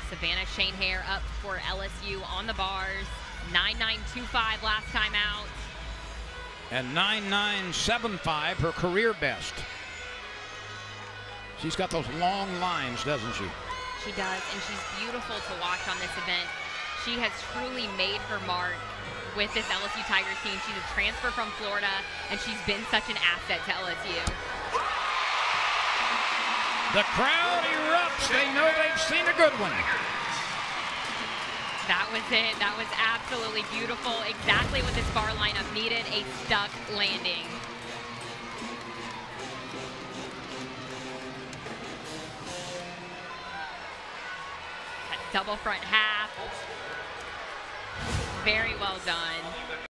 Savannah Schoenherr up for LSU on the bars. 9.925 last time out. And 9.975, her career best. She's got those long lines, doesn't she? She does, and she's beautiful to watch on this event. She has truly made her mark with this LSU Tigers team. She's a transfer from Florida, and she's been such an asset to LSU. The crowd erupts. They know they've seen a good one. That was it. That was absolutely beautiful. Exactly what this bar lineup needed, a stuck landing. That double front half. Very well done.